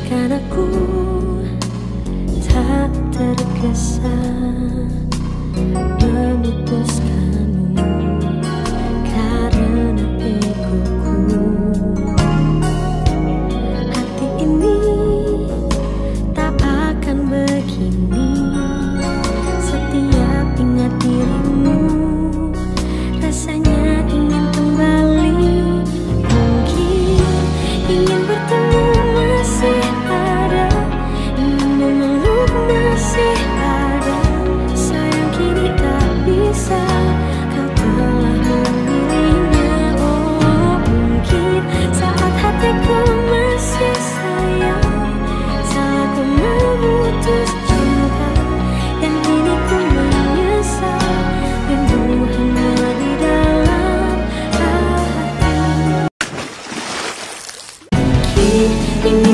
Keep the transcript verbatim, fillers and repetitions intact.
Biarkan aku tak tergesa memutuskanmu karena egoku. Hati ini tak akan begini. Setiap ingat dirimu, rasanya ingin kembali. Mungkin ingin bertemu masih ada, ingin memeluk masih ada. Sayang kini tak bisa, kau telah memilihnya. Oh, mungkin saat hatiku masih sayang, salahku memutus cinta. Yang kini ku menyesal, rindu hanya di dalam hati. Mungkin ingin